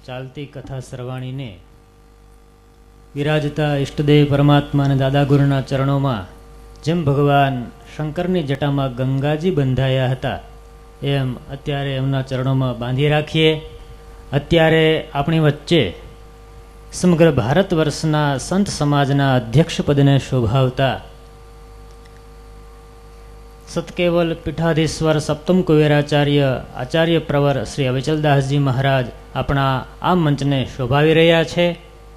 ચાલતી કથા સરવાણીને વિરાજતા ઈષ્ટદેવ પરમાત્મા અને દાદા ગુરુના ચરણોમાં જેમ ભગવાન શંકરની જટામાં ગંગાજી બંધાયા હતા એમ અત્યારે એમના ચરણોમાં બાંધી રાખીએ. અત્યારે આપણી વચ્ચે સમગ્ર ભારત વર્ષના સંત સમાજના અધ્યક્ષ પદને શોભાવતા સતકેવલ પીઠાધીશ્વર સપ્તમ કુવેરાચાર્ય આચાર્ય પ્રવર શ્રી અવિચલદાસજી મહારાજ આપણા આ મંચને શોભાવી રહ્યા છે.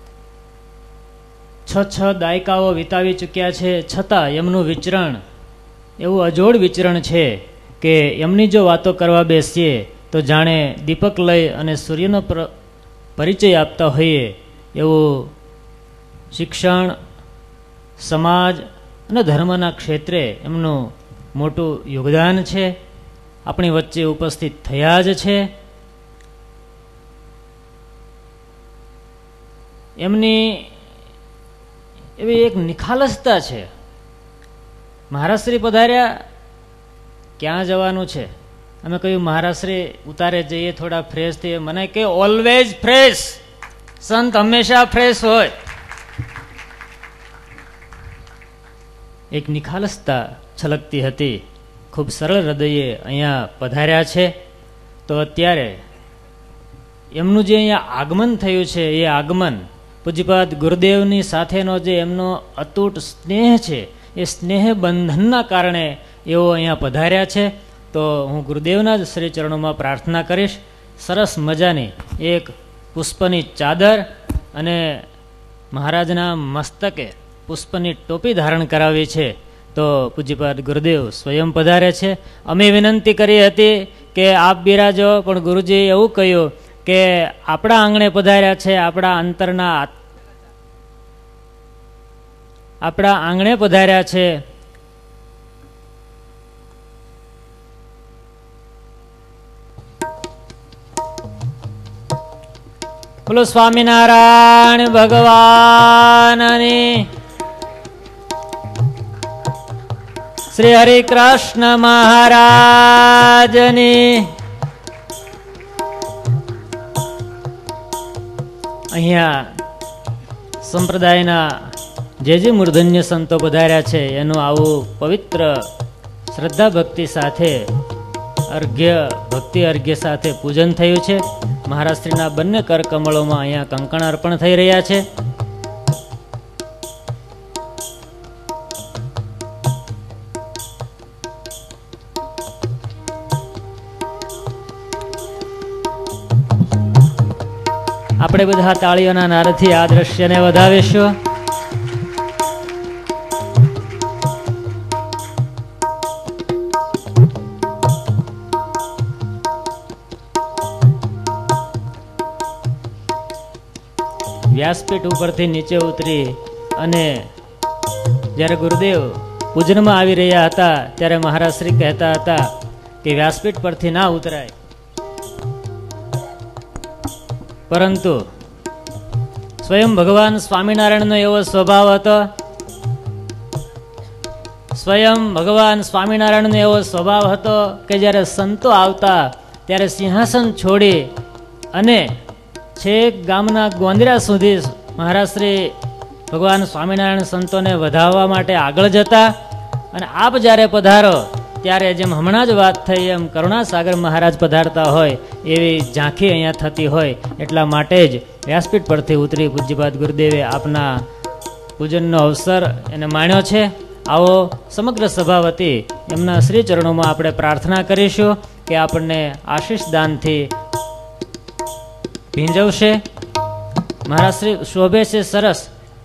6 દાયકાઓ વિતાવી ચૂક્યા છે, છતાં એમનું વિચરણ એવું અજોડ વિચરણ છે કે એમની જો વાતો કરવા બેસીએ તો જાણે દીપક લઈ અને સૂર્યનો પરિચય આપતા હોઈએ એવું શિક્ષણ, સમાજ અને ધર્મના ક્ષેત્રે એમનું મોટું યોગદાન છે. આપણી વચ્ચે ઉપસ્થિત થયા જ છે. એમની એવી એક નિખાલસતા છે. મહારાજશ્રી પધાર્યા, ક્યાં જવાનું છે? અમે કહ્યું મહારાજશ્રી ઉતારે જઈએ થોડા ફ્રેશ થઈએ. મને કે ઓલવેઝ ફ્રેશ, સંત હંમેશા ફ્રેશ હોય. એક નિખાલસતા છલકતી હતી. ખૂબ સરળ હૃદયે અહીંયા પધાર્યા છે. તો અત્યારે એમનું જે અહીંયા આગમન થયું છે એ આગમન પૂજ્યપાદ ગુરુદેવની સાથેનો જે એમનો અતૂટ સ્નેહ છે એ સ્નેહ બંધનના કારણે એઓ અહીંયા પધાર્યા છે. તો હું ગુરુદેવના જ શ્રી ચરણોમાં પ્રાર્થના કરીશ. સરસ મજાની એક પુષ્પની ચાદર અને મહારાજના મસ્તકે પુષ્પની ટોપી ધારણ કરાવી છે. તો પૂજ્યપાદ ગુરુદેવ સ્વયં પધારે છે. અમે વિનંતી કરી હતી કે આપ બિરાજો, પણ ગુરુજીએ એવું કહ્યું કે આપણા આંગણે પધાર્યા છે, આપણા આંગણે પધાર્યા છે. બોલો સ્વામિનારાયણ ભગવાનની, શ્રી હરિકૃષ્ણ મહારાજની. અહીંયા સંપ્રદાયના જે મૂર્ધન્ય સંતો પધાર્યા છે એનું આવું પવિત્ર શ્રદ્ધા ભક્તિ સાથે ભક્તિ અર્ઘ્ય સાથે પૂજન થયું છે. મહારાજશ્રીના બંને કરકમળોમાં અહીંયા કંકણ અર્પણ થઈ રહ્યા છે. આપણે બધા તાળીઓના નાદથી આ દ્રશ્યને વધાવીશું. વ્યાસપીઠ ઉપરથી નીચે ઉતરી અને જ્યારે ગુરુદેવ પૂજનમાં આવી રહ્યા હતા ત્યારે મહારાજશ્રી કહેતા હતા કે વ્યાસપીઠ પરથી ના ઉતરાય, પરંતુ સ્વયં ભગવાન સ્વામિનારાયણનો એવો સ્વભાવ હતો, કે જ્યારે સંતો આવતા ત્યારે સિંહાસન છોડી અને છેક ગામના ગોંદરા સુધી મહારાજશ્રી ભગવાન સ્વામિનારાયણ સંતોને વધાવવા માટે આગળ જતા. અને આપ જ્યારે પધારો ત્યારે જેમ હમણાં જ વાત થઈ એમ કરુણાસાગર મહારાજ પધારતા હોય એવી ઝાંખી અહીંયા થતી હોય. એટલા માટે જ વ્યાસપીઠ પરથી ઉતરી પૂજ્યપાદ ગુરુદેવે આપના પૂજનનો અવસર એને માણ્યો છે. આવો સમગ્ર સભા વતી એમના શ્રી ચરણોમાં આપણે પ્રાર્થના કરીશું કે આપણને આશીષ દાનથી ભીંજવશે. મહારાજશ્રી શોભે છે સરસ.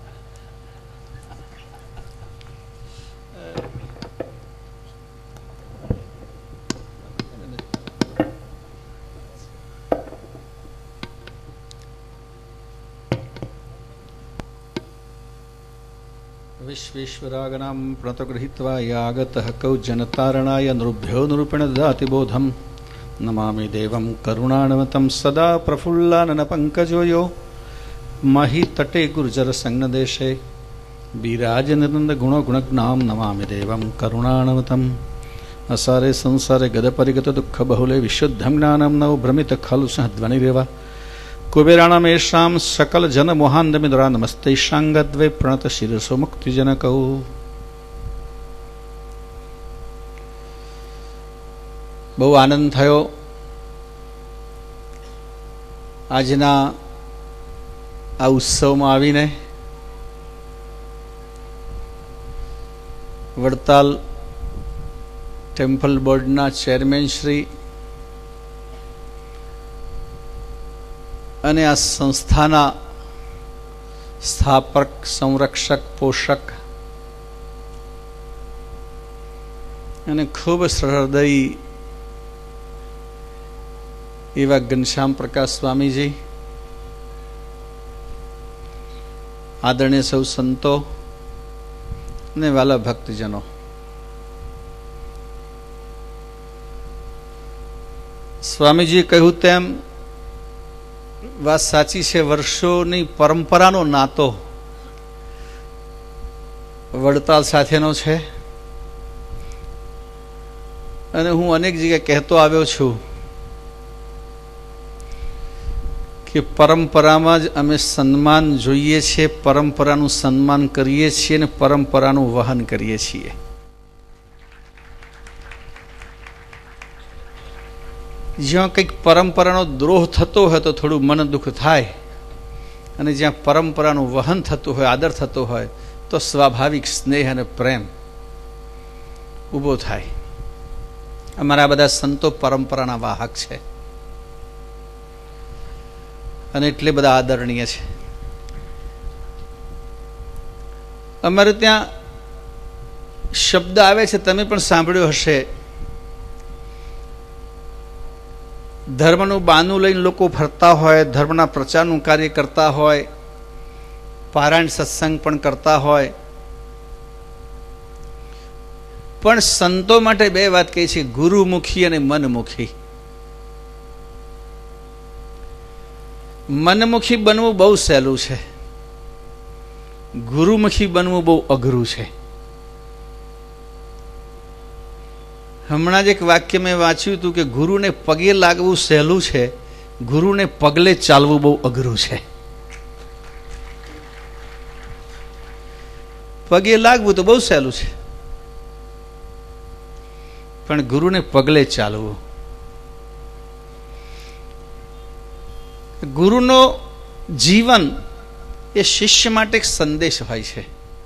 विश्वेश्वरागणां प्रणतगृहीत्वा यागतः कौजनतारणाय नृभ्यो निरूपेण ददाति बोधम् नमामि देवं करुणानवतं सदा प्रफुल्लाननपङ्कजो महितटे गुर्जरसंज्ञदेशे विराजनिरन्दगुणगुणज्ञां नमामि देवं करुणानवतम् असारे संसारे गदपरिगतदुःखबहुले विशुद्धं ज्ञानं नव भ्रमितखलु सह ध्वनिरेव कुबेराणामेषां सकल जन मोहान्धमिद्रा नमस्ते शांगद्वै प्रणत शिरसो मुक्तिजनकौ। बहु आनंद थयो આજના આ ઉત્સવમાં આવીને। વડતાલ ટેમ્પલ બોર્ડના ચેરમેન શ્રી અને આ સંસ્થાના સ્થાપક, સંરક્ષક, પોષક અને ખૂબ સહૃદયી એવા ઘનશ્યામ પ્રકાશ સ્વામીજી, આદરણીય સૌ સંતો અને વાલા ભક્તજનો, સ્વામીજીએ કહ્યું તેમ વાત સાચી છે। વર્ષોની પરંપરાનો નાતો વડતાલ સાથેનો છે અને હું અનેક જગ્યાએ કહેતો આવ્યો છું કે પરંપરામાં જ અમે સન્માન જોઈએ છીએ, પરંપરાનું સન્માન કરીએ છીએ અને પરંપરાનું વહન કરીએ છીએ। જ્યાં કંઈક પરંપરાનો દ્રોહ થતો હોય તો થોડું મન દુઃખ થાય અને જ્યાં પરંપરાનું વહન થતું હોય, આદર થતો હોય તો સ્વાભાવિક સ્નેહ અને પ્રેમ ઊભો થાય। અમારા બધા સંતો પરંપરાના વાહક છે અને એટલે બધા આદરણીય છે। અમારે ત્યાં શબ્દ આવે છે, તમે પણ સાંભળ્યો હશે, ધર્મનું બાનું લઈને લોકો ફરતા હોય, ધર્મના પ્રચારનું કાર્ય કરતા હોય, પારાયણ સત્સંગ પણ કરતા હોય, પણ સંતો માટે બે વાત કહી છે, ગુરુમુખી અને મનમુખી। મનમુખી બનવું બહુ સહેલું છે, ગુરુમુખી બનવું બહુ અઘરું છે। હમણાં જ એક વાક્ય મેં વાંચ્યું હતું કે ગુરુને પગે લાગવું સહેલું છે, ગુરુને પગલે ચાલવું બહુ અઘરું છે। પગે લાગવું તો બહુ સહેલું છે, પણ ગુરુને પગલે ચાલવું, ગુરુનો જીવન એ શિષ્ય માટે એક સંદેશ હોય છે।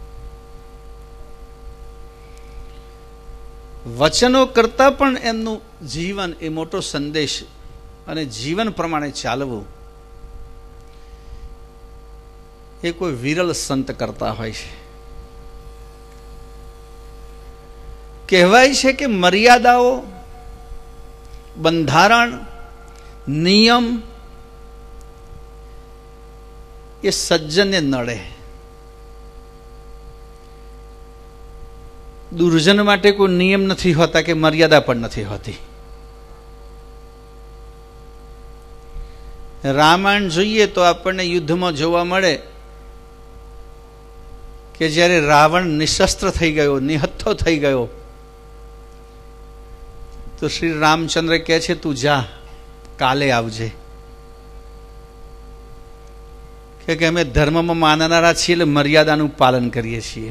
વચનો કરતા પણ એમનું જીવન એ મોટો સંદેશ અને જીવન પ્રમાણે ચાલવું એ કોઈ વિરલ સંત કરતા હોય છે। કહેવાય છે કે મર્યાદાઓ, બંધારણ, નિયમ એ સજ્જનને નડે। દુર્જન માટે કોઈ નિયમ નથી હોતા કે મર્યાદા પણ નથી હોતી। રામાયણ જોઈએ તો આપણને યુદ્ધમાં જોવા મળે કે જ્યારે રાવણ નિશસ્ત્ર થઈ ગયો, નિહત્થો થઈ ગયો, તો શ્રી રામચંદ્ર કહે છે તું જા, કાલે આવજે, કે અમે ધર્મમાં માનનારા છીએ એટલે મર્યાદાનું પાલન કરીએ છીએ।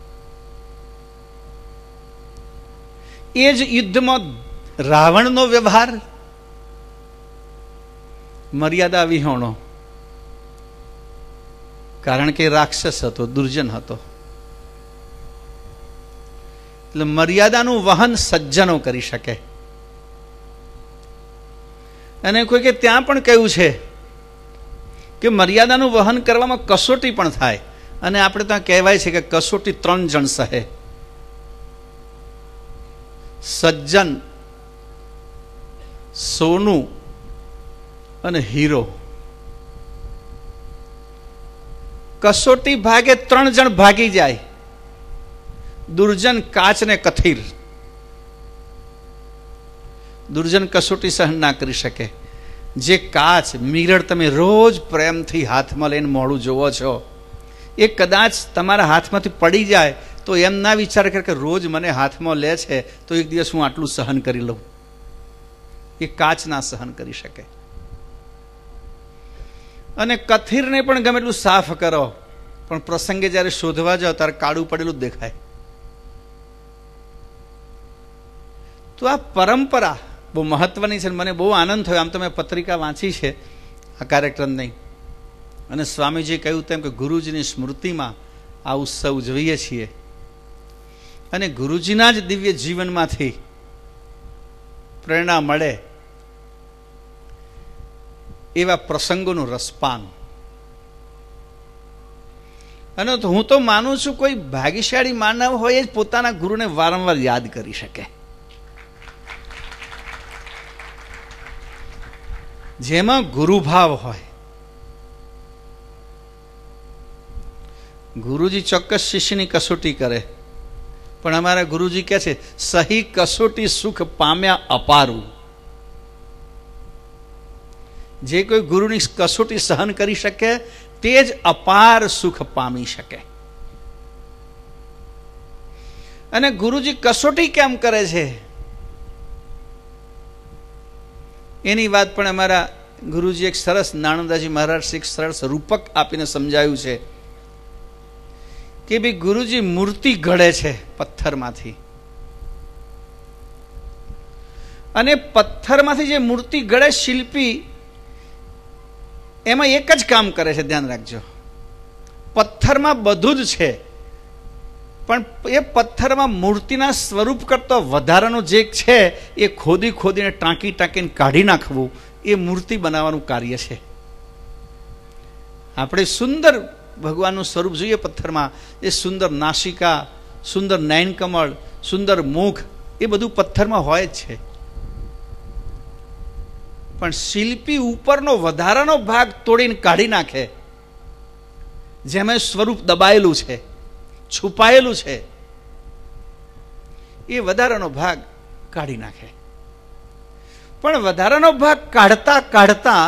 એ જ યુદ્ધમાં રાવણનો વ્યવહાર મર્યાદા વિહોણો, કારણ કે રાક્ષસ હતો, દુર્જન હતો, એટલે મર્યાદાનું વહન સજ્જનો કરી શકે। અને કોઈ કે ત્યાં પણ કહ્યું છે કે મર્યાદાનું વહન કરવામાં કસોટી પણ થાય, અને આપણે ત્યાં કહેવાય છે કે કસોટી 3 જણ સહે, સજ્જન, સોનું અને હીરો। કસોટી ભાગે 3 જણ ભાગી જાય, દુર્જન, કાચ ને કથિર। દુર્જન કસોટી સહન ના કરી શકે। જે કાચ, મિરર તમે રોજ પ્રેમથી હાથમાં લઈને મોઢું જોવો છો, એ કદાચ તમારા હાથમાંથી પડી જાય તો એમ ના વિચાર કરે કે રોજ મને હાથમાં લે છે તો એક દિવસ હું આટલું સહન કરી લઉં। એ કાચ ના સહન કરી શકે। અને કથિરને પણ ગમે એટલું સાફ કરો, પણ પ્રસંગે જ્યારે શોધવા જાઓ ત્યારે કાળું પડેલું જ દેખાય. તો આ પરંપરા બહુ મહત્વની છે. મને બહુ આનંદ થયો. આમ તો મેં પત્રિકા વાંચી છે આ કાર્યક્રમની, અને સ્વામીજીએ કહ્યું તેમ કે ગુરુજીની સ્મૃતિમાં આ ઉત્સવ ઉજવીએ છીએ, અને ગુરુજીના જ દિવ્ય જીવનમાંથી પ્રેરણા મળે એવા પ્રસંગોનું રસપાન. અને હું તો માનું છું કોઈ ભાગ્યશાળી માનવ હોય જ પોતાના ગુરુને વારંવાર યાદ કરી શકે. જેમાં ગુરુભાવ હોય. ગુરુજી ચોક્કસ શિષ્યની કસોટી કરે, પણ અમારા ગુરુજી કહે છે સહી કસોટી સુખ પામ્યા અપારું. જે કોઈ ગુરુની કસોટી સહન કરી શકે તે જ અપાર સુખ પામી શકે. અને ગુરુજી કસોટી કેમ કરે છે એની વાત પણ અમારા ગુરુજી એક સરસ, નાણંદાજી મહારાજ એક સરસ રૂપક આપીને સમજાયું છે કે ભાઈ ગુરુજી મૂર્તિ ઘડે છે પથ્થરમાંથી, અને પથ્થરમાંથી જે મૂર્તિ ઘડે શિલ્પી, એમાં એક જ કામ કરે છે, ધ્યાન રાખજો. પથ્થરમાં બધું જ છે, પણ એ પથ્થરમાં મૂર્તિના સ્વરૂપ કરતો વધારાનું જે છે એ ખોદી ખોદીને ટાંકી ટાંકીને કાઢી નાખવું એ મૂર્તિ બનાવવાનું કાર્ય છે. આપણે સુંદર ભગવાનનું સ્વરૂપ જોઈએ પથ્થરમાં, એ સુંદર નાસિકા, સુંદર નયન કમળ, સુંદર મુખ, એ બધું પથ્થરમાં હોય જ છે. પણ શિલ્પી ઉપરનો વધારાનો ભાગ તોડીને કાઢી નાખે, જેમાં સ્વરૂપ દબાયેલું છે, છુપાયેલું છે, એ વધારાનો ભાગ કાઢી નાખે. પણ વધારાનો ભાગ કાઢતા કાઢતા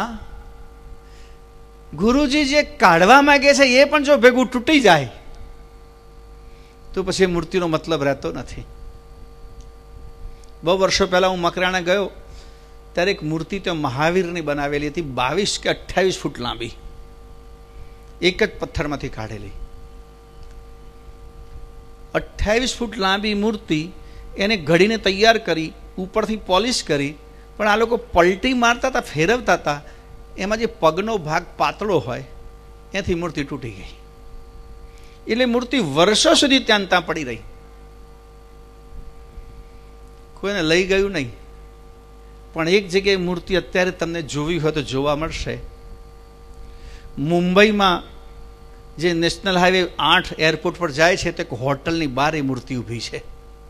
ગુરુજી જે કાઢવા માંગે છે એ પણ જો ભેગું તૂટી જાય તો પછી મૂર્તિનો મતલબ રહેતો નથી. બહુ વર્ષો પહેલા હું મકરાણા ગયો ત્યારે એક મૂર્તિ તો મહાવીરની બનાવેલી હતી, 22 કે 28 ફૂટ લાંબી, એક જ પથ્થરમાંથી કાઢેલી. 28 ફૂટ લાંબી મૂર્તિ, એને ઘડીને તૈયાર કરી, ઉપરથી પોલિશ કરી, પણ આ લોકો પલટી મારતા હતા, ફેરવતા હતા, એમાં જે પગનો ભાગ પાતળો હોય એથી મૂર્તિ તૂટી ગઈ. એટલે મૂર્તિ વર્ષો સુધી ત્યાં ત્યાં પડી રહી, કોઈને લઈ ગયું નહીં. પણ એક જગ્યાએ મૂર્તિ અત્યારે તમને જોવી હોય તો જોવા મળશે. મુંબઈમાં જે નેશનલ હાઈવે 8 એરપોર્ટ પર જાય છે તો એક હોટલની બહાર એ મૂર્તિ ઊભી છે,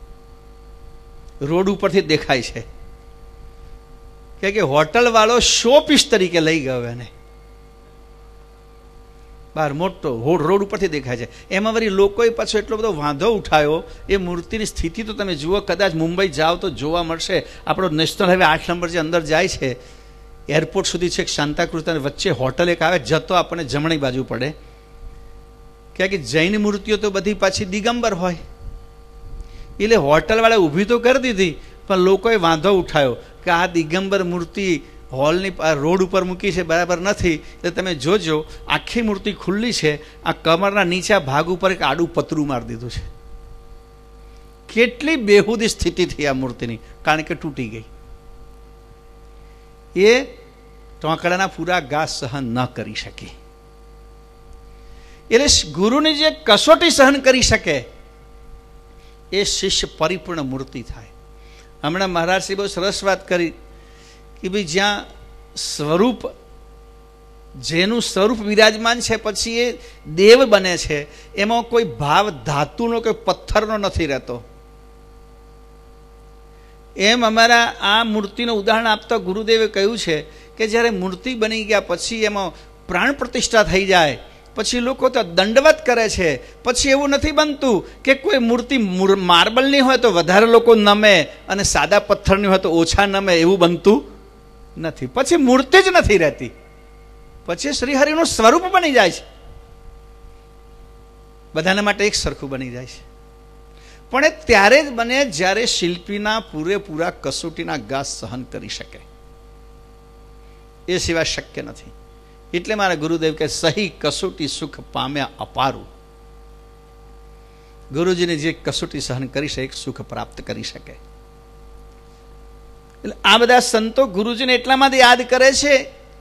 રોડ ઉપરથી દેખાય છે કે હોટલ વાળો શો પીસ તરીકે લઈ ગયો એને. બહાર મોટો રોડ ઉપરથી દેખાય છે. એમાં વળી લોકોએ પાછો એટલો બધો વાંધો ઉઠાયો, એ મૂર્તિની સ્થિતિ તો તમે જુઓ, કદાચ મુંબઈ જાઓ તો જોવા મળશે. આપણો નેશનલ હાઈવે 8 નંબર જે અંદર જાય છે એરપોર્ટ સુધી છે, શાંતાક્રુઝ, વચ્ચે હોટલ એક આવે, જતો આપણને જમણી બાજુ પડે. કે જૈન મૂર્તિઓ તો બધી પાછી દિગંબર હોય, એટલે હોટલવાળા ઊભી તો કરી દીધી, પણ લોકોએ વાંધો ઉઠાયો કે આ દિગંબર મૂર્તિ હોલની રોડ ઉપર મૂકી છે, બરાબર નથી. એટલે તમે જોજો આખી મૂર્તિ ખુલ્લી છે, આ કમરના નીચા ભાગ ઉપર એક આડું પતરું મારી દીધું છે. કેટલી બેહુદી સ્થિતિ થઈ આ મૂર્તિની, કારણ કે તૂટી ગઈ. એ ટોંકડાના પૂરા ઘા સહન ન કરી શકી. એટલે ગુરુની જે કસોટી સહન કરી શકે એ શિષ્ય પરિપૂર્ણ મૂર્તિ થાય. હમણાં મહારાજશ્રી બહુ સરસ વાત કરી કે ભાઈ જ્યાં સ્વરૂપ, જેનું સ્વરૂપ વિરાજમાન છે પછી એ દેવ બને છે, એમાં કોઈ ભાવ ધાતુનો કે પથ્થરનો નથી રહેતો. એમ અમારા આ મૂર્તિનું ઉદાહરણ આપતા ગુરુદેવે કહ્યું છે કે જ્યારે મૂર્તિ બની ગયા પછી એમાં પ્રાણ પ્રતિષ્ઠા થઈ જાય, પછી લોકો તો દંડવત કરે છે. પછી એવું નથી બનતું કે કોઈ મૂર્તિ માર્બલની હોય તો વધારે લોકો નમે અને સાદા પથ્થરની હોય તો ઓછા નમે, એવું બનતું નથી. પછી મૂર્તિ જ નથી રહેતી, પછી શ્રીહરિનું સ્વરૂપ બની જાય છે, બધાના માટે એક સરખું બની જાય છે. પણ એ ત્યારે જ બને જ્યારે શિલ્પીના પૂરેપૂરા કસોટીના ઘા સહન કરી શકે, એ સિવાય શક્ય નથી. એટલે મારા ગુરુદેવ કે સહી કસોટી સુખ પામ્યા અપારું. ગુરુજીને જે કસોટી સહન કરી શકે સુખ પ્રાપ્ત કરી શકે. એટલે આ બધા સંતો ગુરુજીને એટલા માટે યાદ કરે છે.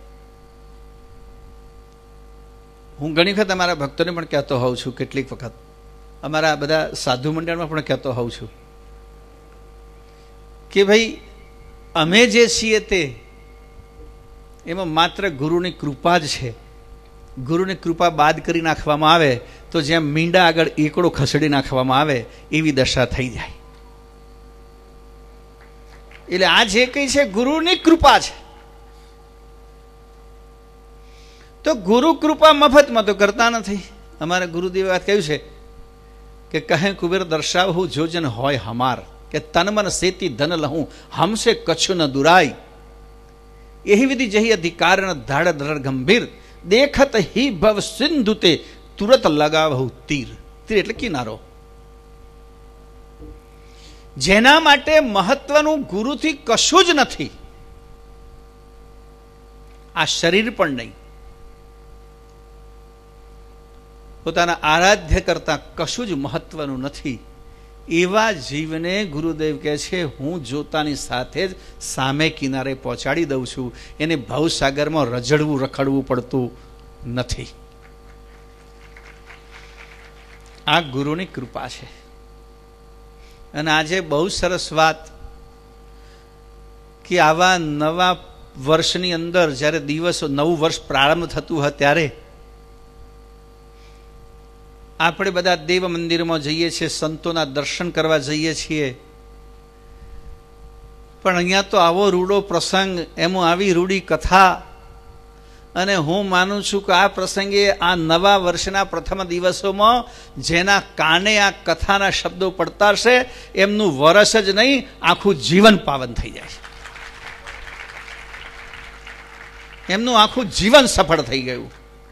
હું ઘણી વખત અમારા ભક્તોને પણ કહેતો હોઉં છું, કેટલીક વખત અમારા બધા સાધુ મંડળમાં પણ કહેતો હોઉં છું કે ભાઈ અમે જે છીએ તે એમાં માત્ર ગુરુની કૃપા જ છે. ગુરુની કૃપા બાદ કરી નાખવામાં આવે તો જેમ મીંડા આગળ એકડો ખસેડી નાખવામાં આવે એવી દશા થઈ જાય. એટલે આ જે કંઈ છે ગુરુની કૃપા છે. તો ગુરુ કૃપા મફતમાં તો કરતા નથી. અમારા ગુરુદેવે વાત કહ્યું છે કે કહે કુબેર દર્શાવહું જોજન હોય હમાર, કે તન મન સેતી ધન લહું હમસે કચ્છું ન દુરાય. એહી વિધિ જહી અધિકાર ધાડ ધર ગંભીર દેખત હી ભવ સિંધુ તે તુરત લગાવહું તીર. તીર એટલે કિનારો. જેના માટે મહત્વનું ગુરુથી કશું જ નથી, આ શરીર પણ નહીં, પોતાના આરાધ્ય કરતા કશું જ મહત્વનું નથી, એવા જીવને ગુરુદેવ કહે છે હું જોતાની સાથે જ સામે કિનારે પહોંચાડી દઉં છું. એને ભવસાગરમાં રજડવું રખડવું પડતું નથી. આ ગુરુની કૃપા છે. અને આજે બહુ સરસ વાત કે આવા નવા વર્ષની અંદર જ્યારે દિવસો નવું વર્ષ પ્રારંભ થતું હોય ત્યારે આપણે બધા દેવ મંદિરમાં જઈએ છીએ, સંતોના દર્શન કરવા જઈએ છીએ. પણ અહીંયા તો આવો રૂડો પ્રસંગ, એમાં આવી રૂડી કથા. અને હું માનું છું કે આ પ્રસંગે આ નવા વર્ષના પ્રથમ દિવસોમાં જેના કાને આ કથાના શબ્દો પડતા હશે એમનું વરસ જ નહીં આખું જીવન પાવન થઈ જાય છે. એમનું આખું જીવન સફળ થઈ ગયું.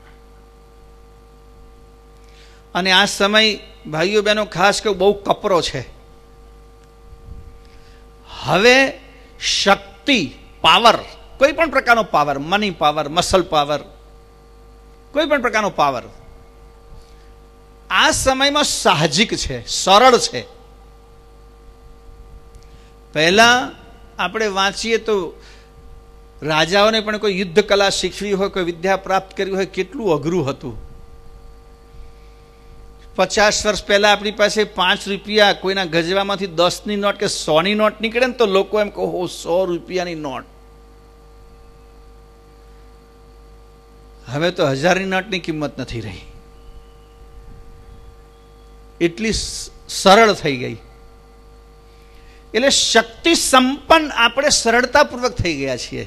અને આ સમય ભાઈઓ બહેનો ખાસ કે બહુ કપરો છે. હવે શક્તિ, પાવર, કોઈ પણ પ્રકારનો power, money power, muscle power, કોઈ પણ પ્રકારનો પાવર આ સમયમાં સાહજિક છે, સરળ છે. પહેલા આપણે વાંચીએ તો રાજાઓને પણ કોઈ યુદ્ધ કલા શીખવી હોય, કોઈ વિદ્યા પ્રાપ્ત કરવી હોય, કેટલું અઘરું હતું. 50 વર્ષ પહેલા આપણી પાસે 5 રૂપિયા કોઈના ગજવામાંથી 10ની નોટ કે 100ની નોટ નીકળે ને તો લોકો એમ કહો 100 રૂપિયાની નોટ. હવે તો 1000ની નોટની કિંમત નથી રહી. એટલી સરળ થઈ ગઈ. એટલે શક્તિ સંપન્ન આપણે સરળતાપૂર્વક થઈ ગયા છીએ.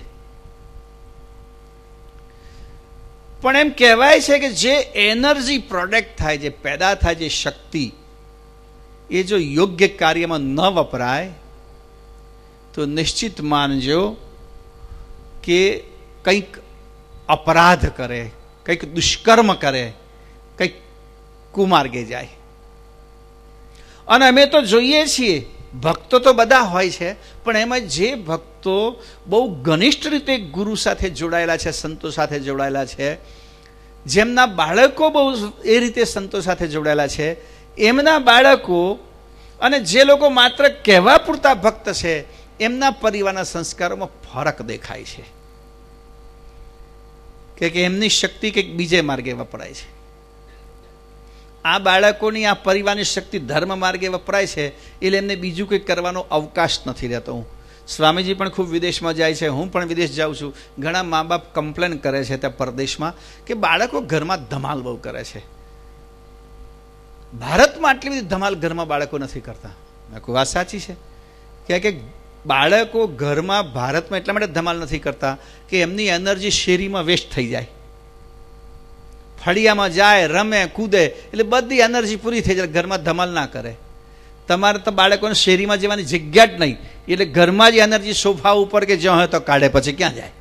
પણ એમ કહેવાય છે કે જે એનર્જી પ્રોડક્ટ થાય, જે પેદા થાય, જે શક્તિ, એ જો યોગ્ય કાર્યમાં ન વપરાય તો નિશ્ચિત માનજો કે કંઈક અપરાધ કરે, કંઈક દુષ્કર્મ કરે, કંઈક કુમાર્ગે જાય. અને અમે તો જોઈએ છીએ ભક્તો તો બધા હોય છે, પણ એમાં જે ભક્તો બહુ ઘનિષ્ઠ રીતે ગુરુ સાથે જોડાયેલા છે, સંતો સાથે જોડાયેલા છે, જેમના બાળકો બહુ એ રીતે સંતો સાથે જોડાયેલા છે, એમના બાળકો અને જે લોકો માત્ર કહેવા પૂરતા ભક્ત છે એમના પરિવારના સંસ્કારોમાં ફરક દેખાય છે કે એમની શક્તિ કંઈક બીજે માર્ગે વપરાય છે. આ બાળકોની, આ પરિવારની શક્તિ ધર્મ માર્ગે વપરાય છે એટલે એમને બીજું કંઈક કરવાનો અવકાશ નથી રહેતો. સ્વામીજી પણ ખૂબ વિદેશમાં જાય છે, હું પણ વિદેશ જાઉં છું. ઘણા મા બાપ કમ્પ્લેન કરે છે ત્યાં પરદેશમાં કે બાળકો ઘરમાં ધમાલ બહુ કરે છે. ભારતમાં આટલી બધી ધમાલ ઘરમાં બાળકો નથી કરતા. કોઈ વાત સાચી છે કે બાળકો ઘરમાં ભારતમાં એટલા માટે ધમાલ નથી કરતા કે એમની એનર્જી શેરીમાં વેસ્ટ થઈ જાય. ફળિયામાં જાય, રમે, કૂદે એટલે બધી એનર્જી પૂરી થઈ જાય, ઘરમાં ધમાલ ના કરે. તમારે તો બાળકોને શેરીમાં જવાની જગ્યા જ નહીં, એટલે ઘરમાં જ એનર્જી સોફા ઉપર કે જ્યાં હોય તો કાઢે, પછી ક્યાં જાય?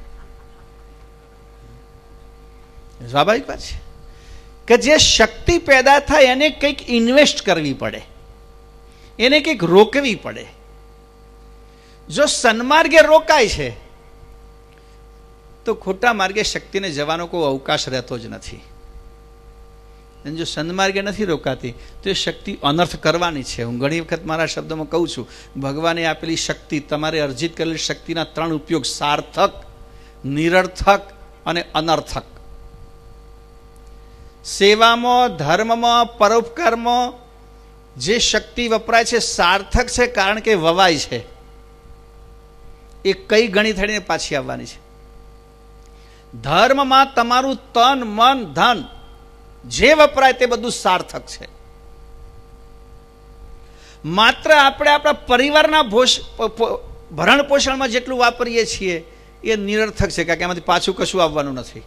સ્વાભાવિક વાત છે કે જે શક્તિ પેદા થાય એને કંઈક ઇન્વેસ્ટ કરવી પડે, એને કંઈક રોકવી પડે. જો સન્માર્ગે રોકાય છે તો ખોટા માર્ગે શક્તિને જવાનો કોઈ અવકાશ રહેતો જ નથી. અને જો સન્માર્ગે નથી રોકાતી તો એ શક્તિ અનર્થ કરવાની છે. હું ઘણી વખત મારા શબ્દોમાં કહું છું, ભગવાને આપેલી શક્તિ, તમારે અર્જિત કરેલી શક્તિના 3 ઉપયોગ: સાર્થક, નિરર્થક અને અનર્થક. સેવામાં, ધર્મમાં, પરોપકારમાં જે શક્તિ વપરાય છે સાર્થક છે, કારણ કે વવાય છે. એ કઈ ગણી થઈને પાછી આવવાની છે. ધર્મમાં તમારું તન, મન, ધન જે વપરાય તે બધું સાર્થક છે. માત્ર આપણે આપણા પરિવારના ભરણ પોષણમાં જેટલું વાપરીએ છીએ એ નિરર્થક છે, કારણ કે એમાંથી પાછું કશું આવવાનું નથી.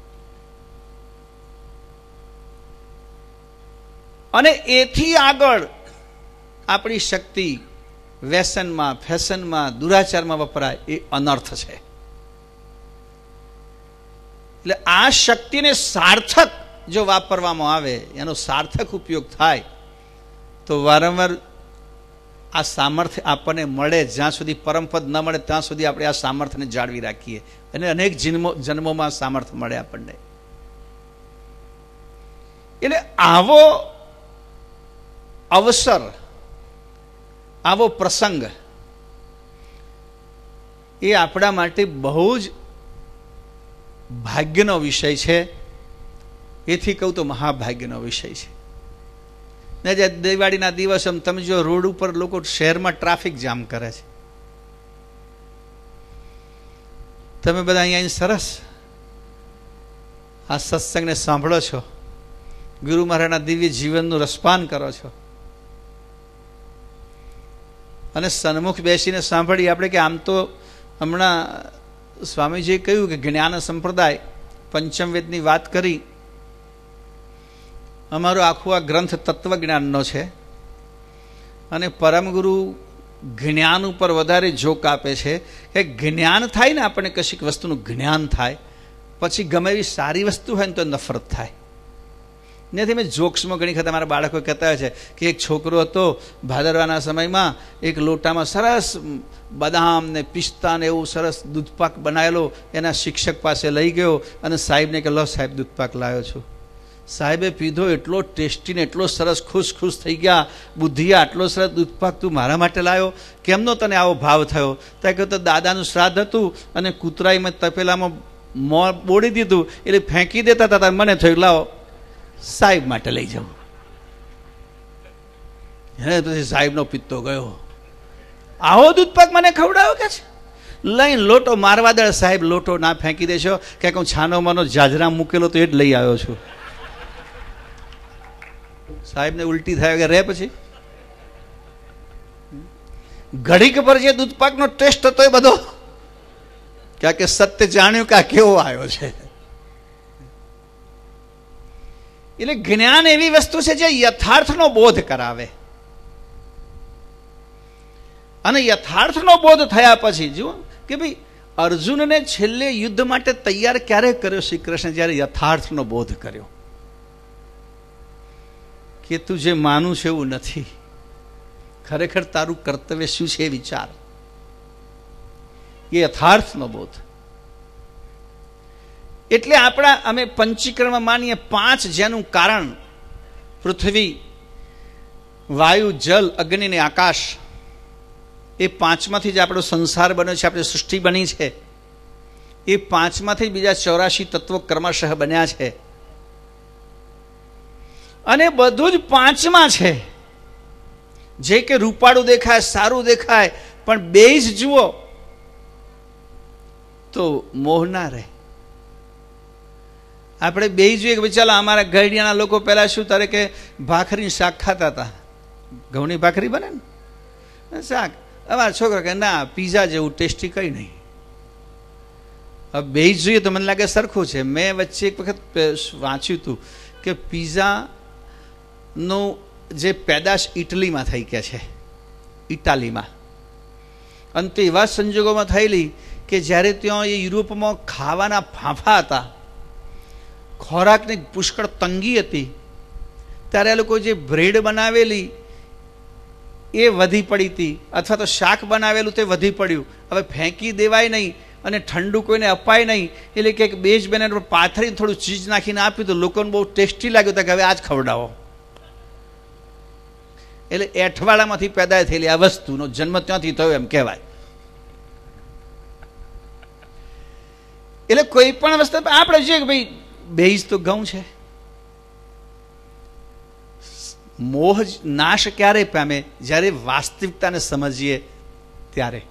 અને એથી આગળ આપણી શક્તિ વ્યસનમાં, ફેશનમાં, દુરાચારમાં વપરાય એ અનર્થ છે. એટલે આ શક્તિને સાર્થક જો વાપરવામાં આવે, એનો સાર્થક ઉપયોગ થાય, તો વારંવાર આ સામર્થ્ય આપણને મળે. જ્યાં સુધી પરમપદ ન મળે ત્યાં સુધી આપણે આ સામર્થ્યને જાળવી રાખીએ, અને અનેક જન્મોમાં સામર્થ્ય મળે આપણને. એટલે આવો અવસર, આવો પ્રસંગ એ આપણા માટે બહુ જ ભાગ્યનો વિષય છે. એથી કહું તો મહાભાગ્યનો વિષય છે. ને જે દિવાળીના દિવસે તમે જો રોડ ઉપર લોકો શહેરમાં ટ્રાફિક જામ કરે છે, તમે બધા અહીંયા સરસ આ સત્સંગને સાંભળો છો, ગુરુ મહારાજના દિવ્ય જીવનનું રસપાન કરો છો, અને સન્મુખ બેસીને સાંભળી આપણે. કે આમ તો હમણાં સ્વામીજીએ કહ્યું કે જ્ઞાન સંપ્રદાય પંચમવેદની વાત કરી. અમારો આખો આ ગ્રંથ તત્વજ્ઞાનનો છે, અને પરમગુરુ જ્ઞાન ઉપર વધારે જોક આપે છે. કે જ્ઞાન થાય ને, આપણને કશીક વસ્તુનું જ્ઞાન થાય, પછી ગમે એવી સારી વસ્તુ હોય ને તો નફરત થાય. નથી, મેં જોક્સમાં ઘણી વખત અમારા બાળકો કહેતા હોય છે કે એક છોકરો હતો, ભાદરવાના સમયમાં એક લોટામાં સરસ બદામ ને પિસ્તા ને એવું સરસ દૂધપાક બનાવેલો એના શિક્ષક પાસે લઈ ગયો, અને સાહેબને કે લો સાહેબ દૂધપાક લાવ્યો છું. સાહેબે પીધો, એટલો ટેસ્ટી ને એટલો સરસ, ખુશ થઈ ગયા. બુદ્ધિયા, આટલો સરસ દૂધપાક તું મારા માટે લાવ્યો, કેમનો તને આવો ભાવ થયો? ત્યાં કહ્યું તો દાદાનું શ્રાદ્ધ હતું અને કૂતરાઈમાં તપેલામાં મોં બોળી દીધું, એટલે ફેંકી દેતા હતા. મને થયું લાવો સાહેબ માટે લઈ જાઉં. એને પછી સાહેબનો પિત્તો ગયો, આવો દૂધપાક મને ખવડાવો કે છે. લઈને લોટો મારવા દે. સાહેબ લોટો ના ફેંકી દેશો, કે હું છાનો માનો જાજરા મૂકેલો તો એ જ લઈ આવ્યો છું. સાહેબને ઉલટી થાય કે રે. પછી ઘડીક પર જે દૂધપાકનો ટેસ્ટ હતો એ બધો, ક્યાં કે સત્ય જાણ્યું કે આ કેવો આવ્યો છે. એટલે જ્ઞાન એવી વસ્તુ છે જે યથાર્થનો બોધ કરાવે, અને યથાર્થનો બોધ થયા પછી જુઓ કે ભાઈ અર્જુનને છેલ્લે યુદ્ધ માટે તૈયાર ક્યારે કર્યો શ્રી કૃષ્ણ? જ્યારે યથાર્થનો બોધ કર્યો કે તું જે માનું છે એવું નથી, ખરેખર તારું કર્તવ્ય શું છે એ વિચાર. એ યથાર્થનો બોધ. એટલે આપણા અમે પંચીકરણમાં માનીએ 5, જેનું કારણ પૃથ્વી, વાયુ, જલ, અગ્નિ ને આકાશ. એ 5માંથી જ આપણો સંસાર બન્યો છે, આપણી સૃષ્ટિ બની છે. એ 5માંથી બીજા 84 તત્વો ક્રમશઃ બન્યા છે, અને બધું જ 5માં છે. જે કે રૂપાળું દેખાય, સારું દેખાય, પણ બેય જ જુઓ તો મોહ ના રહે. આપણે બેય જોઈએ કે ચાલો અમારા ગઢિયાના લોકો પહેલા શું તારે કે ભાખરીનું શાક ખાતા હતા, ઘઉંની ભાખરી બને ને શાક. અમારા છોકરા કે ના, પીઝા જેવું ટેસ્ટી કંઈ નહીં. હવે બેય જ જોઈએ તો મને લાગે સરખું છે. મેં વચ્ચે એક વખત વાંચ્યું હતું કે પીઝાનું જે પેદાશ ઇટલીમાં થઈ ગયા છે, ઇટાલીમાં. અને તે એવા સંજોગોમાં થયેલી કે જ્યારે ત્યાં એ યુરોપમાં ખાવાના ફાંફા હતા, ખોરાકની પુષ્કળ તંગી હતી, ત્યારે આ લોકો જે બ્રેડ બનાવેલી એ વધી પડી હતી, અથવા તો શાક બનાવેલું તે વધી પડ્યું. હવે ફેંકી દેવાય નહીં, અને ઠંડુ કોઈને અપાય નહીં, એટલે કે બે જ બેને પાથરીને થોડું ચીજ નાખીને આપ્યું તો લોકોને બહુ ટેસ્ટી લાગ્યું તો કે હવે આ જ ખવડાવો. એટલે એઠવાડામાંથી પેદા થયેલી આ વસ્તુનો જન્મ ત્યાંથી થયો એમ કહેવાય. એટલે કોઈ પણ વસ્તુ આપણે જોઈએ કે ભાઈ બેઝ તો ઘઉં છે. મોહ નાશ ક્યારે પામે? જ્યારે વાસ્તવિકતાને સમજીએ ત્યારે.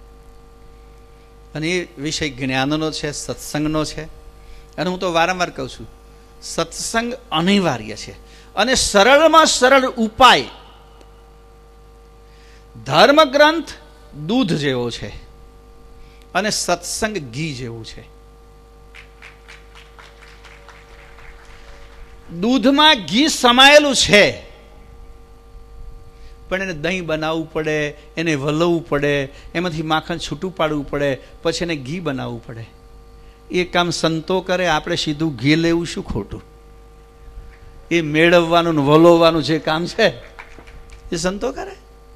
અને એ વિષય જ્ઞાનનો છે, સત્સંગનો છે. અને હું તો વારંવાર કહું છું, સત્સંગ અનિવાર્ય છે. અને સરળમાં સરળ ઉપાય ધર્મ ગ્રંથ દૂધ જેવો છે અને સત્સંગ ઘી જેવું છે. દૂધમાં ઘી સમાયેલું છે, પણ એને દહીં બનાવવું પડે, એને વલવવું પડે, એમાંથી માખણ છૂટું પાડવું પડે, પછી એને ઘી બનાવવું પડે. એ કામ સંતો કરે, આપણે સીધું ઘી લેવું શું ખોટું? એ મેળવવાનું ને વલોવવાનું જે કામ છે એ સંતો કરે.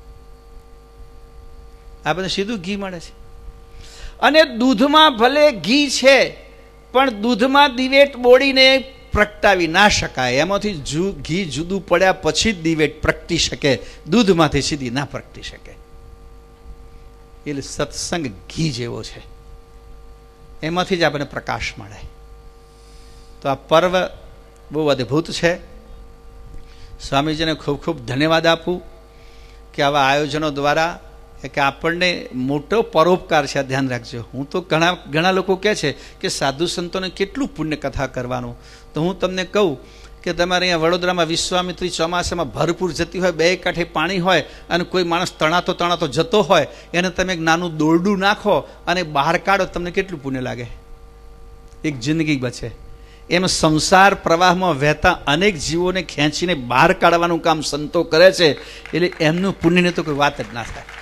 આપણને સીધું ઘી મળે છે. અને દૂધમાં ભલે ઘી છે, પણ દૂધમાં દિવેટ બોડીને પ્રગટાવી ના શકાય. એમાંથી ઘી જુદું પડ્યા પછી જ દિવેટ પ્રગટી શકે, દૂધમાંથી સીધી ના પ્રગટી શકે. એટલે સત્સંગ ઘી જેવો છે, એમાંથી જ આપણને પ્રકાશ મળે. તો આ પર્વ બહુ અદ્ભુત છે. સ્વામીજીને ખૂબ ખૂબ ધન્યવાદ આપું કે આવા આયોજનો દ્વારા કે આપણને મોટો પરોપકાર છે. ધ્યાન રાખજો. હું તો ઘણા લોકો કહે છે કે સાધુ સંતોને કેટલું પુણ્ય કથા કરવાનું. તો હું તમને કહું કે તમારે અહીંયા વડોદરામાં વિશ્વામિત્રી ચોમાસામાં ભરપૂર જતી હોય, બે કાંઠે પાણી હોય, અને કોઈ માણસ તણાતો જતો હોય, એને તમે એક નાનું દોરડું નાખો અને બહાર કાઢો, તમને કેટલું પુણ્ય લાગે? એક જિંદગી બચે. એમ સંસાર પ્રવાહમાં વહેતા અનેક જીવોને ખેંચીને બહાર કાઢવાનું કામ સંતો કરે છે. એટલે એમનું પુણ્યની તો કોઈ વાત જ ના થાય.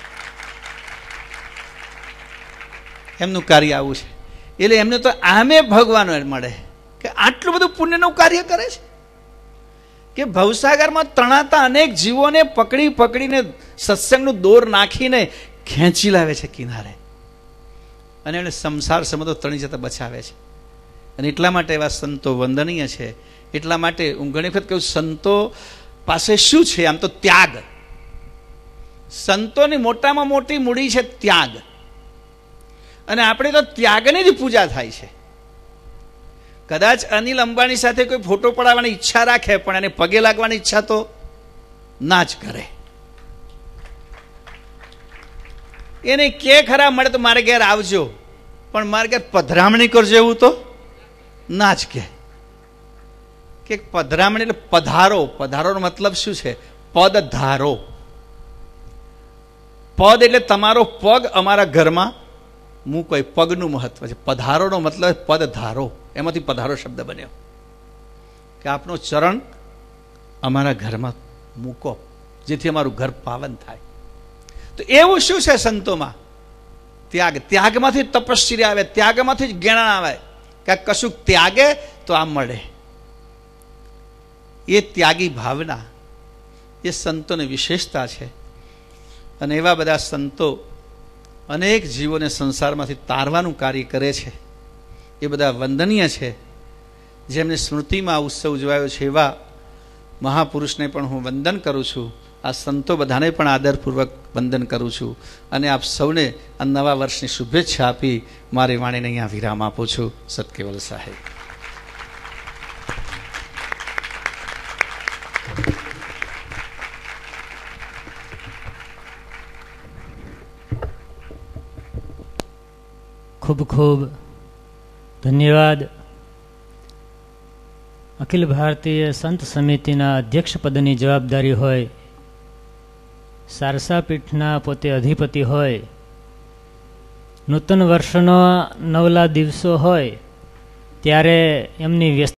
એમનું કાર્ય આવું છે. એટલે એમને તો આમે ભગવાન મળે કે આટલું બધું પુણ્યનું કાર્ય કરે છે કે ભવસાગરમાં તણાતા અનેક જીવોને પકડીને સત્સંગનું દોર નાખીને ખેંચી લાવે છે કિનારે, અને એને સંસાર સમતો તણી જતા બચાવે છે. અને એટલા માટે એવા સંતો વંદનીય છે. એટલા માટે હું ઘણી વખત કહું, સંતો પાસે શું છે? આમ તો ત્યાગ. સંતોની મોટામાં મોટી મૂડી છે ત્યાગ. અને આપણે તો ત્યાગની જ પૂજા થાય છે. કદાચ અનિલ અંબાણી સાથે કોઈ ફોટો પડાવવાની ઈચ્છા રાખે, પણ એને પગે લાગવાની ઈચ્છા તો ના જ કરે. એને કે ખરા મળે તો મારે ઘેર આવજો, પણ મારે ઘેર પધરામણી કરજો એવું તો ના જ કે પધરામણી એટલે પધારો. પધારોનો મતલબ શું છે? પદ ધારો. પદ એટલે તમારો પગ અમારા ઘરમાં મૂકો, એ પગનું મહત્વ છે. પધારોનો મતલબ પદ ધારો. એમાંથી પધારો શબ્દ બન્યો કે આપનો ચરણ અમારા ઘરમાં મૂકો, જેથી અમારું ઘર પાવન થાય. તો એવું શું છે સંતોમાં? ત્યાગ. ત્યાગમાંથી તપશ્ચર્યા આવે, ત્યાગમાંથી જ જ્ઞાન આવે. કે કશુંક ત્યાગે તો આ મળે. એ ત્યાગી ભાવના એ સંતોની વિશેષતા છે. અને એવા બધા સંતો અનેક જીવોને સંસારમાંથી તારવાનું કાર્ય કરે છે. એ બધા વંદનીય છે. જેમને સ્મૃતિમાં ઉત્સવ ઉજવાયો છે એવા મહાપુરુષને પણ હું વંદન કરું છું. આ સંતો બધાને પણ આદરપૂર્વક વંદન કરું છું. અને આપ સૌને આ નવા વર્ષની શુભેચ્છા આપી મારી વાણીને અહીંયા વિરામ આપું છું. સતકેવલ સાહેબ. ખૂબ ખૂબ ધન્યવાદ. અખિલ ભારતીય સંત સમિતિના અધ્યક્ષ પદની જવાબદારી હોય, સારસા પીઠના પોતે અધિપતિ હોય, નૂતન વર્ષનો નવલા દિવસો હોય ત્યારે એમની વ્યસ્ત